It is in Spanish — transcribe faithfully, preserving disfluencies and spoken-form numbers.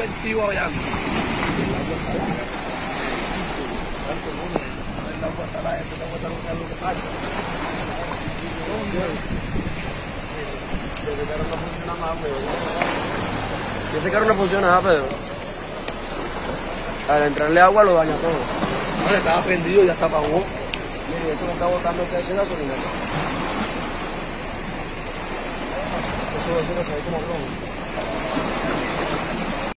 invertido allá. Y ese carro no funciona, pero al entrarle agua lo daña todo. Vale, estaba prendido, ya se apagó. Mire, eso me está botando que es gasolina. Eso, eso no se ve como rojo.